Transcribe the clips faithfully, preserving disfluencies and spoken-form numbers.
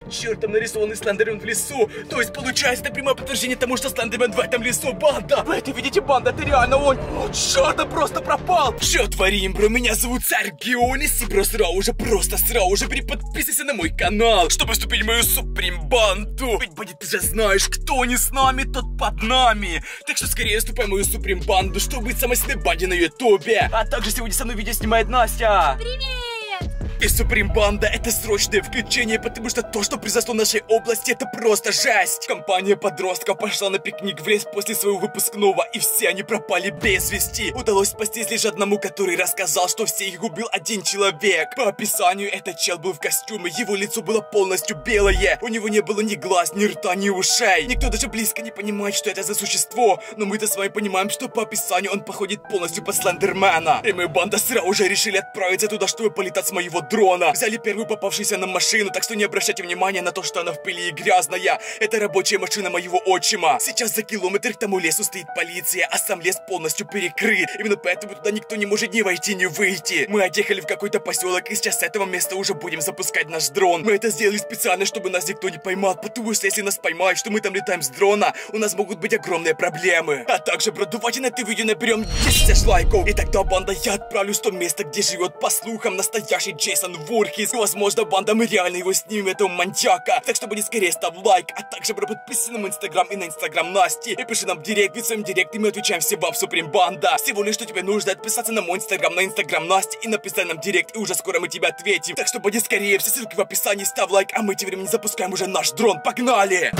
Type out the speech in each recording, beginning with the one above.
Черт, там нарисованный Слендермен в лесу. То есть, получается, это прямое подтверждение тому, что Слендермен в этом лесу. Банда! Вы это видите, банда? Это реально он. О, черт, он просто пропал. Че творим, бро? Меня зовут Царь Геонис. И, бро, сразу же, просто сразу же переподписывайся на мой канал, чтобы вступить в мою суприм-банду. Ведь, будет, ты же знаешь, кто не с нами, тот под нами. Так что скорее вступай в мою суприм-банду, чтобы быть самой сильной банде на ютубе. А также сегодня со мной видео снимает Настя. Привет! И Суприм-банда — это срочное включение, потому что то, что произошло в нашей области, это просто жесть. Компания подростков пошла на пикник в лес после своего выпускного, и все они пропали без вести. Удалось спастись лишь одному, который рассказал, что все их убил один человек. По описанию, этот чел был в костюме, его лицо было полностью белое. У него не было ни глаз, ни рта, ни ушей. Никто даже близко не понимает, что это за существо. Но мы-то с вами понимаем, что по описанию он походит полностью по Слендермена. И мы, банда, сразу же решили отправиться туда, чтобы полетать с моего дрона. Взяли первую попавшуюся нам машину, так что не обращайте внимания на то, что она в пыли и грязная. Это рабочая машина моего отчима. Сейчас за километр к тому лесу стоит полиция, а сам лес полностью перекрыт. Именно поэтому туда никто не может ни войти, ни выйти. Мы отъехали в какой-то поселок, и сейчас с этого места уже будем запускать наш дрон. Мы это сделали специально, чтобы нас никто не поймал, потому что если нас поймают, что мы там летаем с дрона, у нас могут быть огромные проблемы. А также, бро, давайте на это видео наберем десять тысяч лайков. И тогда, банда, я отправлюсь в то место, где живет, по слухам, настоящий Джейсон Вурхис. Возможно, банда, мы реально его снимем, этого маньяка. Так что будет скорее ставь лайк, а также, бро, подписывайся на мой инстаграм и на инстаграм Насти. И пиши нам в директ, ведь в своем директе мы отвечаем всем вам, Суприм Банда. Всего лишь, что тебе нужно, отписаться на мой инстаграм, на инстаграм Насти и написать нам в директ, и уже скоро мы тебе ответим. Так что будет скорее, все ссылки в описании, ставь лайк, а мы тем временем запускаем уже наш дрон. Погнали!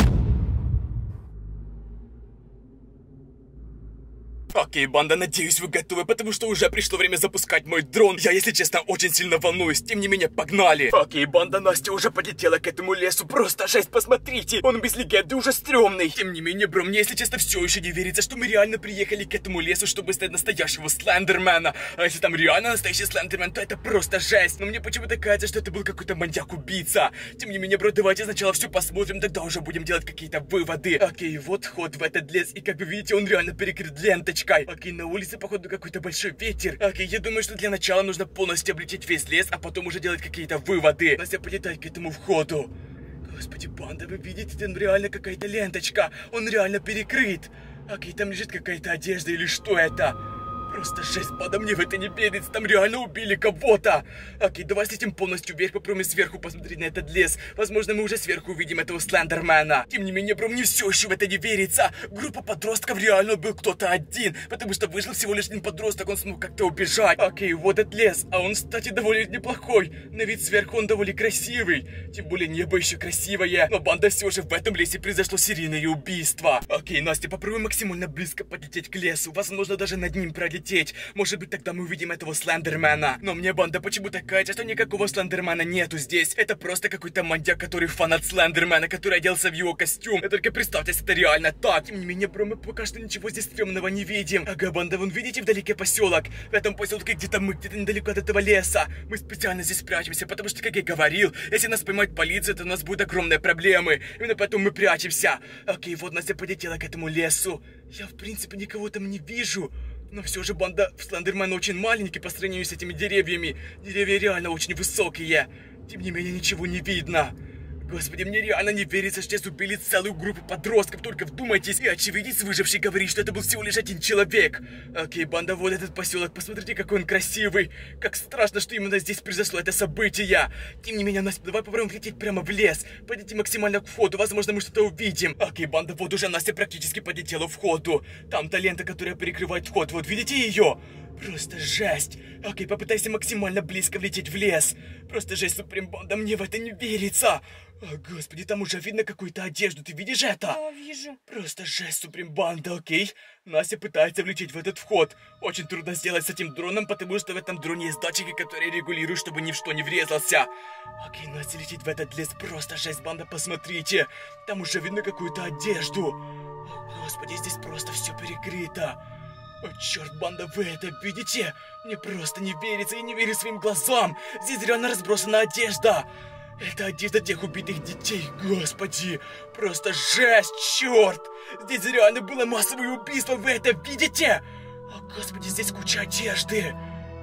Окей, банда, надеюсь, вы готовы, потому что уже пришло время запускать мой дрон. Я, если честно, очень сильно волнуюсь, тем не менее, погнали. Окей, банда, Настя уже полетела к этому лесу, просто жесть, посмотрите, он без легенды уже стрёмный. Тем не менее, бро, мне, если честно, все еще не верится, что мы реально приехали к этому лесу, чтобы стать настоящего Слендермена. А если там реально настоящий Слендермен, то это просто жесть. Но мне почему-то кажется, что это был какой-то маньяк-убийца. Тем не менее, бро, давайте сначала все посмотрим, тогда уже будем делать какие-то выводы. Окей, вот вход в этот лес, и как вы видите, он реально перекрыт ленточкой. Окей, на улице, походу, какой-то большой ветер. Окей, я думаю, что для начала нужно полностью облететь весь лес, а потом уже делать какие-то выводы. Настя, полетать к этому входу. Господи, банда, вы видите, там реально какая-то ленточка. Он реально перекрыт. Окей, там лежит какая-то одежда или что это? Просто жесть, банда, мне в это не верится, там реально убили кого-то. Окей, давай слетим полностью вверх, попробуем сверху посмотреть на этот лес. Возможно, мы уже сверху увидим этого Слендермена. Тем не менее, бро, мне все еще в это не верится. Группа подростков реально был кто-то один, потому что выжил всего лишь один подросток, он смог как-то убежать. Окей, вот этот лес, а он, кстати, довольно неплохой. На вид сверху он довольно красивый, тем более небо еще красивое. Но, банда, все же в этом лесе произошло серийное убийство. Окей, Настя, попробуй максимально близко подлететь к лесу, возможно, даже над ним пролететь. Может быть, тогда мы увидим этого Слендермена. Но мне, банда, почему-то кажется, что никакого Слендермена нету здесь. Это просто какой-то маньяк, который фанат Слендермена, который оделся в его костюм. И только представьте, это реально так. Тем не менее, бро, мы пока что ничего здесь стрёмного не видим. Ага, банда, вон видите вдалеке поселок? В этом поселке где-то мы, где-то недалеко от этого леса. Мы специально здесь прячемся, потому что, как я говорил, если нас поймает полиция, то у нас будут огромные проблемы. Именно поэтому мы прячемся. Окей, вот Настя полетела к этому лесу. Я, в принципе, никого там не вижу. Но все же, банда, Слендермен очень маленький по сравнению с этими деревьями. Деревья реально очень высокие. Тем не менее, ничего не видно. Господи, мне реально не верится, что здесь убили целую группу подростков. Только вдумайтесь. И очевидец выживший говорит, что это был всего лишь один человек. Окей, банда, вот этот поселок. Посмотрите, какой он красивый. Как страшно, что именно здесь произошло это событие. Тем не менее, Настя, давай попробуем лететь прямо в лес. Пойдите максимально к входу. Возможно, мы что-то увидим. Окей, банда, вот уже Настя практически подлетела к входу. Там та лента, которая перекрывает вход. Вот, видите ее? Просто жесть. Окей, попытайся максимально близко влететь в лес. Просто жесть, Суприм Банда, мне в это не верится. О, господи, там уже видно какую-то одежду, ты видишь это? Да, вижу. Просто жесть, Суприм Банда, окей? Настя пытается влететь в этот вход. Очень трудно сделать с этим дроном, потому что в этом дроне есть датчики, которые регулируют, чтобы ни в что не врезался. Окей, Настя летит в этот лес, просто жесть, банда, посмотрите. Там уже видно какую-то одежду. О, господи, здесь просто все перекрыто. О, черт, банда, вы это видите? Мне просто не верится, я не верю своим глазам. Здесь реально разбросана одежда. Это одежда тех убитых детей, господи. Просто жесть, черт. Здесь реально было массовое убийство, вы это видите? О, господи, здесь куча одежды.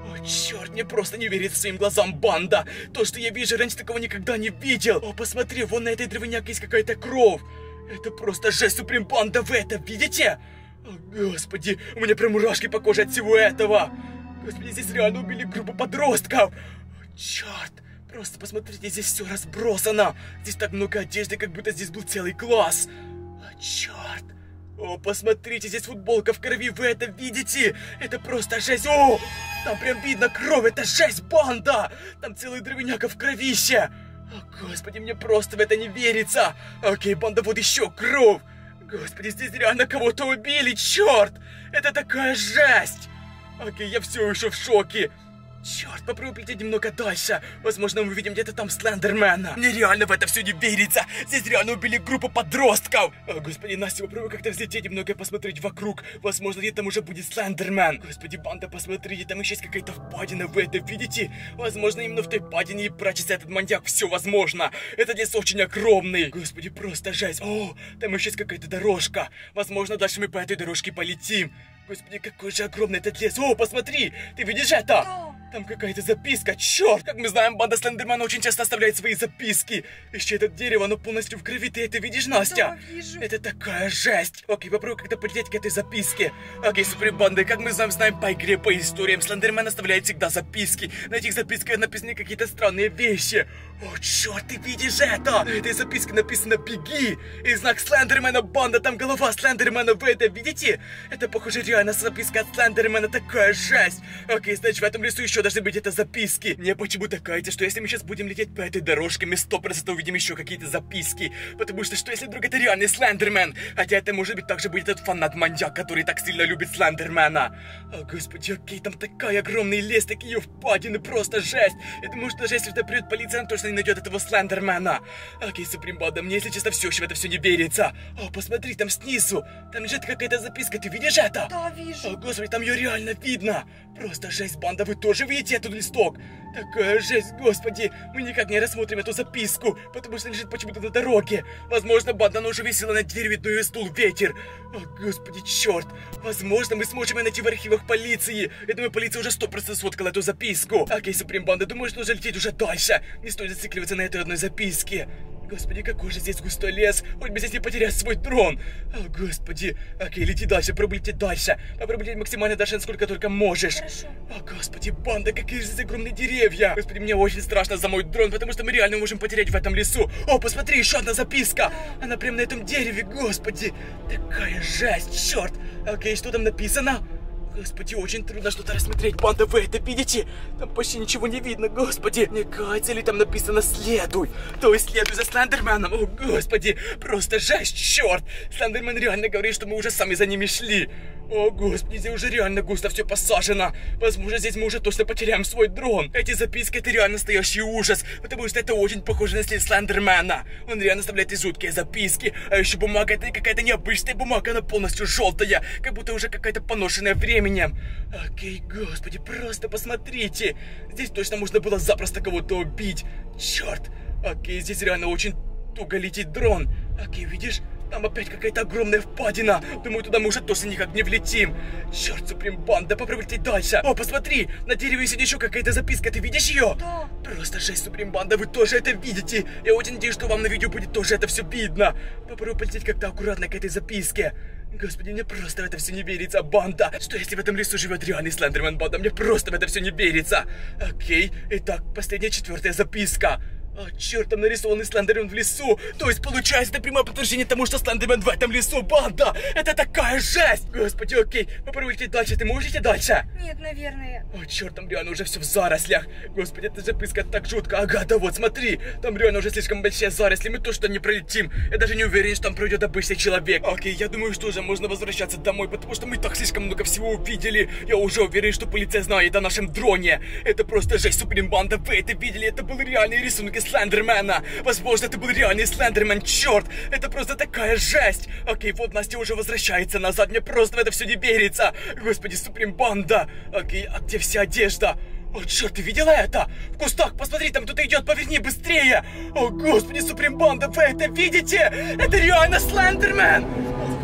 О, черт, мне просто не верится своим глазам, банда. То, что я вижу, раньше такого никогда не видел. О, посмотри, вон на этой дровяняке есть какая-то кровь. Это просто жесть, Суприм Банда, вы это видите? О, господи, у меня прям мурашки по коже от всего этого. Господи, здесь реально убили группу подростков. О, черт, просто посмотрите, здесь все разбросано. Здесь так много одежды, как будто здесь был целый класс. О, черт. О, посмотрите, здесь футболка в крови, вы это видите? Это просто жесть. О, там прям видно кровь, это жесть, банда. Там целый дровяняка в кровище. О, господи, мне просто в это не верится. Окей, банда, вот еще кровь. Господи, здесь реально кого-то убили, черт. Это такая жесть. Окей, я все еще в шоке. Черт, попробуй прийти немного дальше. Возможно, мы увидим где-то там Слендермена. Мне реально в это все не верится. Здесь реально убили группу подростков. О, господи, Настя, попробуй как-то взлететь немного и посмотреть вокруг. Возможно, где-то там уже будет Слендермен. Господи, банда, посмотрите, там еще есть какая-то впадина. Вы это видите? Возможно, именно в той впадине и прячется этот маньяк. Все возможно. Этот лес очень огромный. Господи, просто жесть. О, там еще есть какая-то дорожка. Возможно, дальше мы по этой дорожке полетим. Господи, какой же огромный этот лес. О, посмотри, ты видишь это? Там какая-то записка, черт! Как мы знаем, банда Слендермена очень часто оставляет свои записки. Еще это дерево, оно полностью в крови, ты это видишь, Настя? Да, вижу. Это такая жесть. Окей, попробуй как-то полететь к этой записке. Окей, Суприм Банда, как мы знаем, знаем по игре, по историям, Слендермен оставляет всегда записки. На этих записках написаны какие-то странные вещи. О, черт, ты видишь это? На этой записке написано «Беги». И знак Слендермена, банда, там голова Слендермена, вы это видите? Это, похоже, реально записка от Слендермена, такая жесть. Окей, значит, в этом лесу еще должны быть это записки. Мне почему-то кажется, что если мы сейчас будем лететь по этой дорожке, мы сто процентов увидим еще какие-то записки. Потому что что если вдруг это реальный Слендермен? Хотя это может быть также будет этот фанат-маньяк, который так сильно любит Слендермена. О, господи, окей, там такой огромный лес, такие впадины, просто жесть. Я думаю, что даже если туда придет полиция, она точно не найдет этого Слендермена. Окей, Суприм Банда, мне, если честно, все еще в это все не верится. О, посмотри, там снизу, там лежит какая-то записка, ты видишь это? Да, вижу. О, господи, там ее реально видно. Просто жесть, банда, вы тоже видите этот листок? Такая жесть, господи, мы никак не рассмотрим эту записку, потому что лежит почему-то на дороге. Возможно, банда, она уже висела на дереве, но ее стул ветер. О, господи, черт. Возможно, мы сможем ее найти в архивах полиции. Я думаю, полиция уже сто процентов сфоткала эту записку. Окей, Суприм Банда, думаю, что нужно лететь уже дальше. Не стоит зацикливаться на этой одной записке. Господи, какой же здесь густой лес. Хоть бы здесь не потерять свой трон. О, господи. Окей, лети дальше, попробуй лететь дальше. Попробуй лететь максимально дальше, насколько только можешь. Хорошо. О, господи, банда, какие же здесь огромные деревья. Господи, мне очень страшно за мой дрон, потому что мы реально можем потерять в этом лесу. О, посмотри, еще одна записка. Она прямо на этом дереве, господи. Такая жесть, черт. Окей, что там написано? Господи, очень трудно что-то рассмотреть, банда, вы это видите? Там почти ничего не видно, господи. Мне кажется, ли там написано «следуй». То есть следуй за Слендерменом. О, господи, просто жесть, черт. Слендермен реально говорит, что мы уже сами за ними шли. О, господи, здесь уже реально густо все посажено. Возможно, здесь мы уже точно потеряем свой дрон. Эти записки — это реально настоящий ужас, потому что это очень похоже на след Слендермена. Он реально оставляет и жуткие записки. А еще бумага — это какая-то необычная бумага, она полностью желтая, как будто уже какая-то поношенная временем. Окей, господи, просто посмотрите. Здесь точно можно было запросто кого-то убить. Черт. Окей, здесь реально очень туго летит дрон. Окей, видишь? Там опять какая-то огромная впадина. Думаю, туда мы уже точно никак не влетим. Черт, Суприм Банда, попробуй лететь дальше. О, посмотри, на дереве сидит еще какая-то записка, ты видишь ее? Да. Просто жесть, Суприм Банда, вы тоже это видите. Я очень надеюсь, что вам на видео будет тоже это все видно. Попробуй полететь как-то аккуратно к этой записке. Господи, мне просто в это все не верится, банда. Что если в этом лесу живет реальный Слендермен, банда? Мне просто в это все не верится. Окей, итак, последняя, четвертая записка. О, черт, там нарисованный Слендермен в лесу. То есть, получается, это прямое подтверждение тому, что Слендермен в этом лесу, банда. Это такая жесть. Господи, окей, попробуй идти дальше. Ты можешь идти дальше? Нет, наверное. О, черт, там реально уже все в зарослях. Господи, эта записка так жутко. Ага, да вот, смотри. Там реально уже слишком большие заросли. Мы точно не пролетим. Я даже не уверен, что там пройдет обычный человек. Окей, я думаю, что уже можно возвращаться домой, потому что мы так слишком много всего увидели. Я уже уверен, что полиция знает о нашем дроне. Это просто жесть, Суприм Банда. Вы это видели? Это был реальный рисунок из Слендермена. Возможно, это был реальный Слендермен. Черт, это просто такая жесть. Окей, вот Настя уже возвращается назад. Мне просто в это все не верится. Господи, Суприм Банда. Окей, а где вся одежда? О, черт, ты видела это? В кустах, посмотри, там кто-то идет, поверни быстрее. О, господи, Суприм Банда, вы это видите? Это реально Слендермен.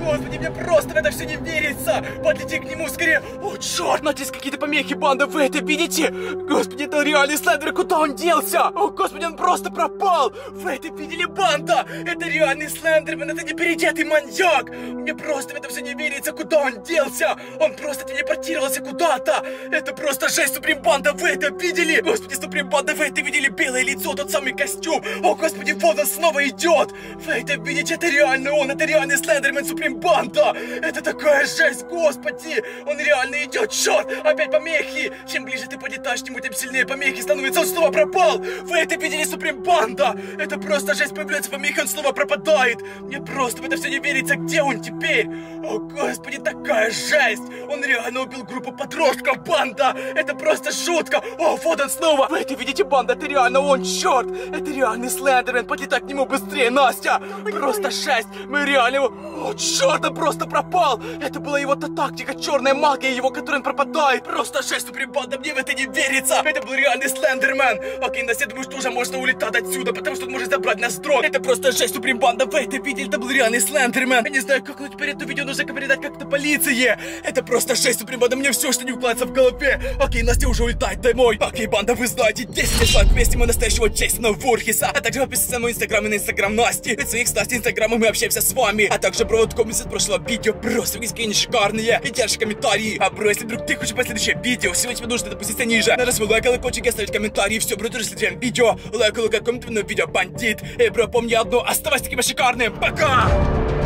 господи, мне просто в это все не верится. Подлети к нему скорее. О, черт, надеюсь, какие-то помехи, банда, вы это видите? Господи, это реальный слендер, куда он делся? О, господи, он просто пропал. Вы это видели, банда? Это реальный слендермен, это не переодетый маньяк. Мне просто в это все не верится, куда он делся. Он просто телепортировался куда-то. Это просто жесть, Суприм Банда, вы это видели? Господи, Суприм Банда, вы это видели? Белое лицо, тот самый костюм. О, господи, вот он снова идет. Вы это видите? Это реально он, это реальный слендермен Суприм Банда. Это такая жесть, господи. Он реально идет, черт, опять помехи. Чем ближе ты подлетаешь к нему, тем сильнее помехи становятся. Он снова пропал. Вы это видели, Суприм Банда? Это просто жесть, появляется помехи, он снова пропадает. Мне просто в это все не верится, где он теперь? О, господи, такая жесть. Он реально убил группу подростков, банда. Это просто шутка. О, вот он снова. Вы это видите, банда? Это реально он, черт. Это реальный слендермен. Подлетай к нему быстрее, Настя. Просто жесть. Мы реально его... О, черт, он просто пропал. Это была его-то тактика, черная магия его, которой он пропадает. Просто жесть, Суприм Банда, мне в это не верится. Это был реальный слендермен. Окей, Настя, я думаю, что уже можно улетать отсюда, потому что он может забрать нас дрон. Это просто жесть, Суприм Банда, вы это видели? Это был реальный слендермен. Я не знаю, как, но теперь это видео нужно передать как-то полиции. Это просто жесть, Суприм Банда, мне все, что не укладывается в голове. Окей, Настя уже улетает домой. Окей, банда, вы знаете, десять тысяч лайков вместе мы настоящего Джейсона Вурхиса. А также подписывайтесь на мой инстаграм и на инстаграм Насти. Ведь в своих Насти инстаграмах мы общаемся с вами. А также, бро, вот комменты от прошлого видео. Просто какие они шикарные. И держи комментарии. А, бро, если вдруг ты хочешь посмотреть следующее видео, сегодня тебе нужно допуститься ниже. Нажать свой лайк, колокольчик и оставить комментарии. Все, бро, тоже следующее видео. Лайк, лайк, комментарий на видео, бандит. Эй, бро, помни одно, оставайся таким шикарным. Пока!